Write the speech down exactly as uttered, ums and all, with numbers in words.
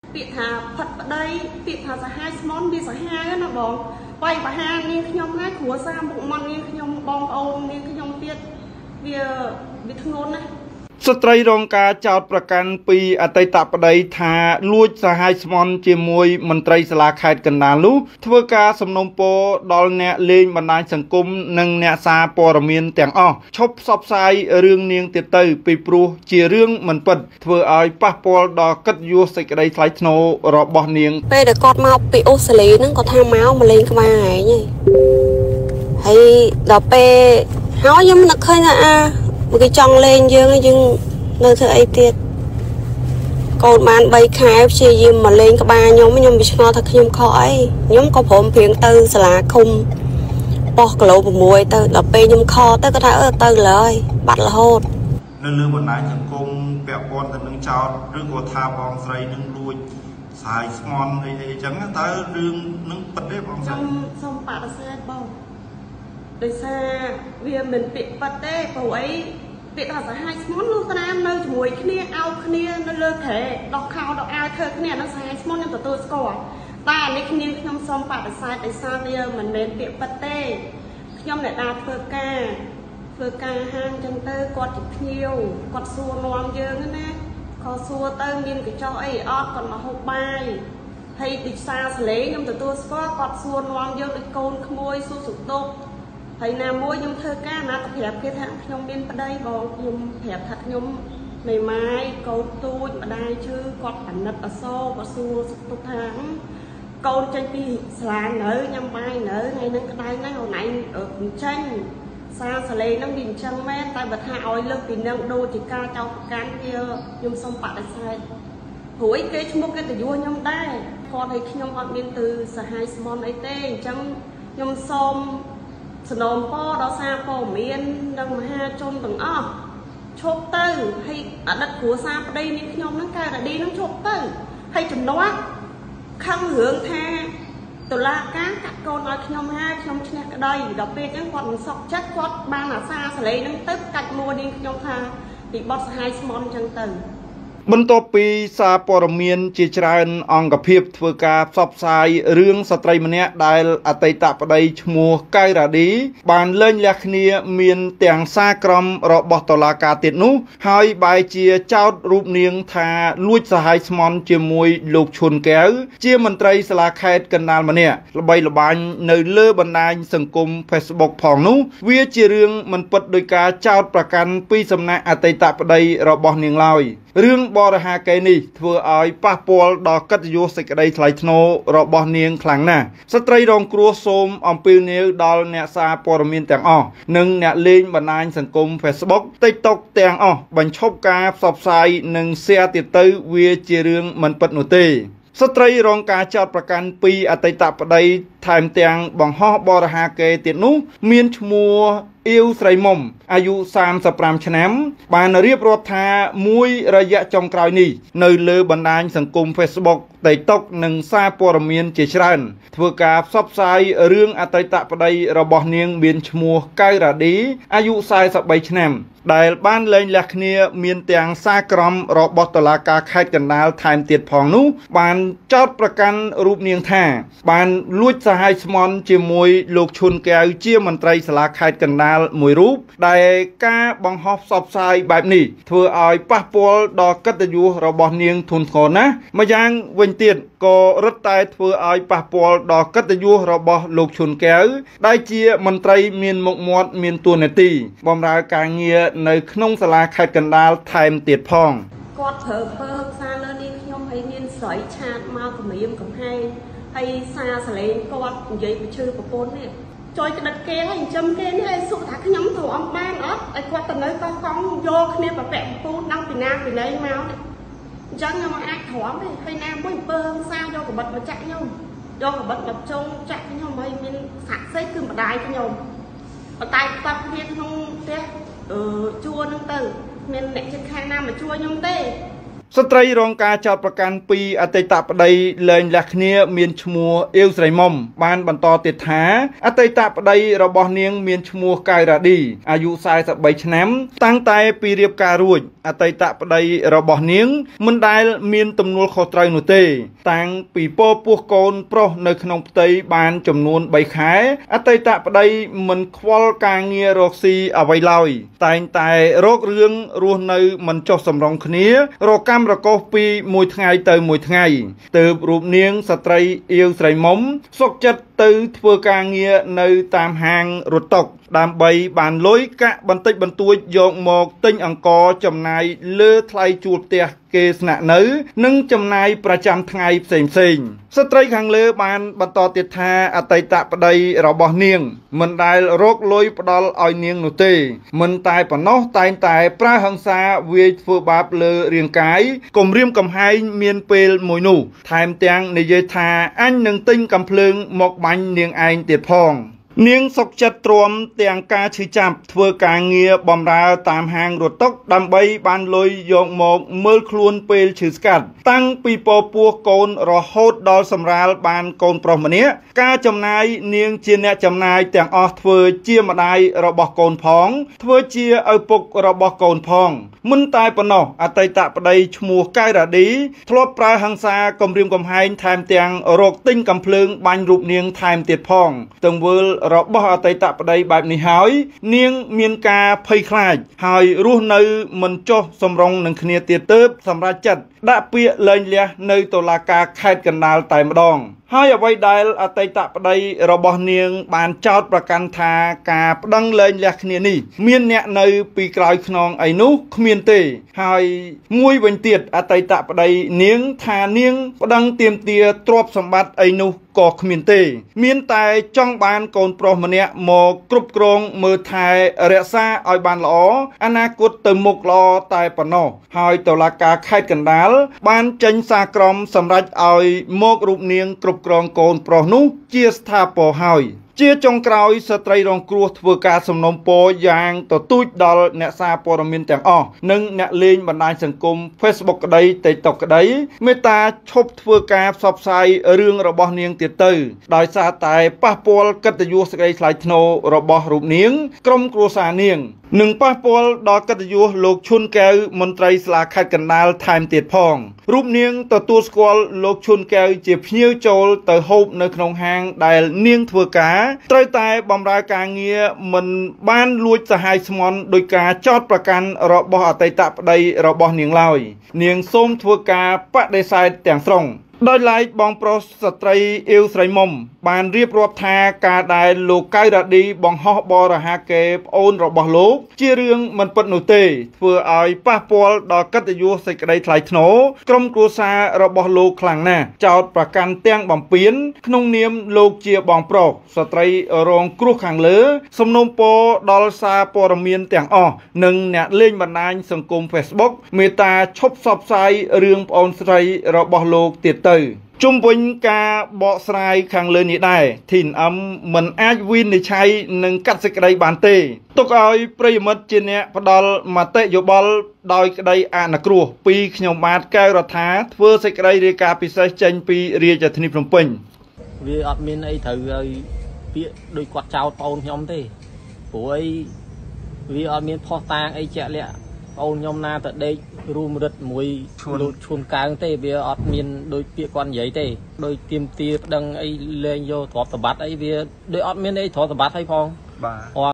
ពាក្យថាផាត់ប្តីពាក្យថាសហ ស្មន់វាសហណាបងបាយបហានាងខ្ញុំណាគ្រួសារមុខមាត់នាងខ្ញុំបងប្អូននាងខ្ញុំទៀតវាវាធ្ងន់ណាស់ ស្ត្រីរងការចោទប្រកាន់ពីអតីតប្តីថាលួចសហ ស្មន់ជាមួយមន្ត្រីសាលាខេត្តកណ្ដាលនោះធ្វើការសំណូមពរដល់អ្នកលេងបណ្ដាញសង្គមនិងអ្នកសារព័ត៌មានទាំងអស់ឈប់ផ្សព្វផ្សាយរឿងនាងទៀតទៅពីព្រោះជារឿងមិនពិតធ្វើឲ្យប៉ះពាល់ដល់កិត្តិយសសេចក្តីថ្លៃថ្នូររបស់នាងពេលដែលគាត់មកពីអូស្ត្រាលីហ្នឹងគាត់ថាមកមកលេងក្បាលឯងហើយដល់ពេលហើយខ្ញុំនឹកឃើញថាអាគេចង់លេងយើងយើងនៅធ្វើអីទៀតកូនបានបីខែព្យាយាមមកលេងក្បាលខ្ញុំខ្ញុំវាឆ្ងល់ថាខ្ញុំខុសអីខ្ញុំក៏ព្រមព្រៀងទៅសាលាឃុំបោះគីឡូ6ទៅដល់ពេលខ្ញុំខកទៅគាត់ថាអឺទៅលើយបាត់រហូតនៅលើបណ្ដាញសង្គមពាក់ព័ន្ធទៅនឹងចោតឬក៏ថាបងស្រីនឹងលួចសាយស្មន់អីអីចឹងតើរឿងនឹងពិតទេបងស្រីខ្ញុំសូមបដិសេធបងដោយសារវាមិនពាក្យប៉ាត់ទេព្រោះអីពាក្យថាសហ ស្មន់នោះតាមនៅជាមួយគ្នាអោបគ្នានៅលើក្រែដោះខោដោះអាវធ្វើគ្នានៅសហ ស្មន់ខ្ញុំទទួលស្គាល់តែអានេះគ្នាខ្ញុំសូមបដិសេធដោយសារវាមិនមែនពាក្យប៉ាត់ទេខ្ញុំអ្នកដាធ្វើការធ្វើការហាងចឹងទៅគាត់ជាភ្ញៀវគាត់សួរនាំយើងណាគាត់សួរទៅមានកញ្ចោះអីអត់គាត់មកហូបបាយហើយទីផ្សារសលេងខ្ញុំទទួលស្គាល់គាត់សួរនាំយើងដូចកូនក្មួយសួរសុខទុក្ខហើយណាមួយខ្ញុំធ្វើការណាក៏ប្រាប់គេថាខ្ញុំមានប្តីបងខ្ញុំប្រាប់ថាខ្ញុំមេម៉ាយកូនទូចម្ដាយឈឺគាត់អាណិតអសរគាត់សួរសុខទុក្ខថាកូនចេញពីសាលានៅញ៉ាំបាយនៅថ្ងៃហ្នឹងក្តៅណាស់អូនឯងអញ្ចឹងសារសលេងហ្នឹងវាអញ្ចឹងមែនតែបើថាឲ្យលើកពីនឹងដូចជាការចោទប្រកាន់វាខ្ញុំសូមបដិសេធព្រោះគេឈ្មោះកិត្តិយសខ្ញុំដែរគាត់ឲ្យខ្ញុំអត់មានទៅសហ ស្មន់អីទេអញ្ចឹងខ្ញុំសូមสนมป้อดอซาป้อเมียนดังมหาชนต่างอ้อชกเตอร์ให้อดัดขัวซาปได้นี่ขยมนั่งกายแต่ดีนั่งชกเตอร์ให้จำนวนข้างเหืองแท้ตัวลาการกัดโกนน้อยขยมห้าขยมชนะก็ได้ดอกเบี้ยยังกอดสอกชัดกอดบางหน้าซาสเลยนั่งตึ๊บกัดมัวดิขยมทาติดบอสไฮสมอนจังเตอร์บรรทบปีซาปรเมียนจิตรันองกับเพียบเพื่อการสอบสายเรื่องสตรีมันเนี้ยได้อัตตาปได้ชมัวไกระดีบานเล่นยักษ์เนียเมียนเตียงซากรมรบบตลากาติดนู้ให้ใบเจียเจ้ารูปเนียงทาลุยสหายสมอนเจียมวยลูกชนแก้วเจียมันไตรสลาแคดกันนานมันเนี้ยระบายระบายในเลือบรรดาสังคมเฟซบุ๊กผ่องนู้เวียเจียเรื่องมันปดโดยการเจ้าประกันปีสำนักอัตตาปได้รบบเนียงลอยเรื่องบริหารเกณีเพื่อเอาป้าปอลดอกกัตยุสิกได้ไหลทโนรบบเนียงคลังหน้าสตรีรองครัวโสมอมปิลเนียดอลเนซาปรมินแต่งอ้อหนึ่งเนลิงบรรดาสังคมเฟซบุ๊กติ๊กต็อกแต่งอ้อบรรชบการสอบสายหนึ่งเสียติดตื้อเวียเจริญมันปัดหนุตีสตรีรองการจัดประกันปีอัตตาปได้ไทม์เตียงบังฮอบริหารเกติดนู้เมียนชมัวเอวไตรมมอายุสามสัปดาห์ชนะบานเรียบรถทามวยระยะจงกลายนี้ในเลือบรรดาสังคมเฟซบุ๊กแต่ตกหนึ่งซาปรเมียนเจชรันเพื่อการซับไซเรื่องอัตตาปได้ระบอบเนียงเบียนชมัวไกระดีอายุสายสับใบชนะได้บ้านเลยหลักเนียเมียนเตียงซากรมรบบตลากาไข่กันดาวไทม์เตียดพองนู้บานจอดประกันรูปเนียงท่าบานลุยสหายสมอนเจียมวยลูกชนแก้วเจียมันไตรสลาไข่กันดาวมวยรูปได้การบังฮอบสอบไซแบบนี้เพื่อเอาป้าปอลดอกกัตยูระบบเนียงทุนโขนะมายังเวนเตียนก็รัดไตเพื่อเอาป้าปอลดอกกัตยูระบบลูกชนแก้วได้เจียมันไตรเมียนมกมอดเมียนตัวเนตีบำราการเงียในขนมสลาไข่กันดาวไทม์เตียดพองกอดเผอเพิ่มซาเลนี่ขยมให้เมียนสอยชาดมากับเมียมกับให้ให้ซาสเลนกอดใหญ่ไปชื่อประปนเนี่ยจอยกระดัดเกให้จำเกนี่ให้สุดท้ายขยมถั่วบ้านอ๋อไอ้กอดตะเนยก็ฟ้องโยกเนี่ยแบบแปะปูนั่งปีนาปีเลยมาเนี่ยจังยังมาไอ้ถั่วไปให้น้ำไม่เปิ้งซาโยกับบัดมาจักยมโยกับบัดแบบจงจักยมให้มันสักเซ็กขึ้นมาได้ขยมเอาตายตัดเพี้ยนน้องเต้เออชัวน้องเต๋อเมนเด็กจะแข่งน้ำมาชัวยมเต้ស្ត្រីរងការចោទប្រកាន់ពីអតីតប្តីលែងលះគ្នាមានឈ្មោះអៀវស្រីមុំបានបន្តទៀតថាអតីតប្តីរបស់នាងមានឈ្មោះកៅរ៉ាឌីអាយុសែសិបបីឆ្នាំតាំងតែពីរៀបការរួចអតីតប្តីរបស់នាងមិនដែលមានទំនួលខុសត្រូវនោះទេតាំងពីពពោះកូនប្រុសនៅក្នុងផ្ទៃបានចំនួនបីខែអតីតប្តីមិនខ្វល់ការងាររកស៊ីអ្វីឡើយតែងតែរករឿងរស់នៅមិនចុះសម្រុងគ្នារកកម្មរកុសពីមួយថ្ងៃទៅមួយថ្ងៃទើបរូបនាងស្ត្រីអៀវស្រីមុំសុខចិត្តទៅធ្វើការងារនៅតាមហាងរត់តុដើម្បីបានលុយកាក់បន្តិចបន្តួចយកមកទិញអង្ករចំណាយលើថ្លៃជួលផ្ទះគេស្នាក់នៅនិងចំណាយប្រចាំថ្ងៃផ្សេងផ្សេងស្ត្រីខាងលើបានបន្តទៀតថាអតីតប្តីរបស់នាងមិនដែលរកលុយផ្ដល់ឲ្យនាងនោះទេមិនតែប៉ុណ្ណោះតែងតែប្រើហិង្សាវាយធ្វើបាបលើរាងកាយគំរាមកំហែងមានពេលមួយនោះថែមទាំងនិយាយថាអញនឹងទិញកាំភ្លើងមកបាញ់នាងឯងទៀតផងនាងសុកចិត្តទ្រាំទាំងការឈឺចាប់ធ្វើការងារបម្រើតាមហាងរត់តុដើម្បីបានលុយយកមកមើលខ្លួនពេលឈឺស្កាត់តាំងពីពពោះកូនរហូតដល់សម្រាលបានកូនប្រុសម្នាក់ការចំណាយនាងជាអ្នកចំណាយទាំងអស់ធ្វើជាម្ដាយរបស់កូនផងធ្វើជាឪពុករបស់កូនផងមិនតែប៉ុណ្ណោះអតីតប្តីឈ្មោះកៅរ៉ាឌីធ្លាប់ប្រើហិង្សាគំរាមកំហែងថែមទាំងរកទិញកាំភ្លើងបាញ់រូបនាងថែមទៀតផងទង្វើរបស់អតីតប្តីបែបនេះហើយនាងមានការភ័យខ្លាចហើយរស់នៅមិនចុះសម្រុងនឹងគ្នាទៀតទើបសម្រេចចិត្តដាក់ពាក្យលែងលះនៅតុលាការខេត្តកណ្ដាលតែម្ដងហើយអ្វីដែលអតីតប្តីរបស់នាងបានចោទប្រកាន់ថាការប្តឹងលែងលះគ្នានេះមានអ្នកនៅពីក្រោយខ្នងអីនោះគ្មានទេហើយមួយវិញទៀតអតីតប្តីនាងថានាងប្តឹងទាមទារទ្រព្យសម្បត្តិអីនោះក៏គ្មានទេមានតែចង់បានកូនប្រុសម្នាក់មកគ្រប់គ្រងមើលថែរក្សាឲ្យបានល្អអនាគតទៅមុខល្អតែប៉ុណ្ណោះហើយតុលាការខេត្តកណ្ដាលបានចេញសារក្រមសម្រេចឲ្យមករូបនាងគ្រប់គ្រងកូនប្រុសនោះជាស្ថាពរហើយជាចុងក្រោយស្ត្រីរងគ្រោះធ្វើការសំណូមពរយ៉ាងទទូចដល់អ្នកសារព័ត៌មានទាំងអស់និងអ្នកលេងបណ្ដាញសង្គម Facebook ក្តី TikTok ក្តីមេត្តាឈប់ធ្វើការផ្សព្វផ្សាយរឿងរបស់នាងទៀតទៅដោយសារតែប៉ះពាល់កិត្តិយសសេចក្តីថ្លៃថ្នូររបស់រូបនាងក្រុមគ្រួសារនាងនិងប៉ះពាល់ដល់កិត្តិយសលោកឈុនកែវមន្ត្រីសាលាខេត្តកណ្ដាលថែមទៀតផងរូបនាងទទួលស្គាល់លោកឈុនកែវជាភ្ញៀវចូលទៅហូបនៅក្នុងហាងដែលនាងធ្វើការត្រូវតែបម្រើការងារមិនបានលួចសហាយស្មន់ដោយការចោទប្រកាន់របស់អតីតប្តីរបស់នាងឡើយនាងសូមធ្វើការបដិសេធទាំងស្រុងដោយឡែកបងប្រុសស្ត្រីអៀវស្រីមុំបានរៀបរាប់ថាការដែលលោកកៅរ៉ាឌីបង្ហោះបរិហាកេប្អូនរបស់លោកជារឿងមិនពិតនោះទេធ្វើឲ្យប៉ះពាល់ដល់កិត្តិយសសេចក្តីថ្លៃថ្នូរក្រុមគ្រួសាររបស់លោកខ្លាំងណាស់ចោទប្រកាន់ទាំងបំពានក្នុងនាមលោកជាបងប្រុសស្ត្រីរងគ្រោះខាងលើសំណូមពរដល់សារព័ត៌មានទាំងអស់និងអ្នកលេងបណ្ដាញសង្គម Facebook មេត្តាឈប់ផ្សព្វផ្សាយរឿងប្អូនស្រីរបស់លោកទៀតទៅជុំវិញការបកស្រាយខាងលើនេះដែរ ធីន អឹម មិនអាចវិនិច្ឆ័យនិងកាត់សេចក្តីបានទេទុកឲ្យប្រិយមិត្តជាអ្នកផ្ដល់មតិយោបល់ដោយក្តីអនុគ្រោះពីខ្ញុំបាទកែវរដ្ឋាធ្វើសេចក្តីរាយការណ៍ពិសេសចេញពីរាជធានីភ្នំពេញវាអត់មានអីត្រូវឲ្យពាក្យដោយគាត់ចោទប្អូនខ្ញុំទេព្រោះអីវាអត់មានផុសតាងអីជាក់លាក់អូនខ្ញុំណាទៅដេករួមរឹតមួយលោកឈួនកៅទេវាអត់មានដូចពាក្យគាត់និយាយទេដោយទៀមទាប្តឹងអីលែងយកទ្រព្យសម្បត្តិអីវាដូចអត់មានអីទ្រព្យសម្បត្តិឲ្យផងបាទ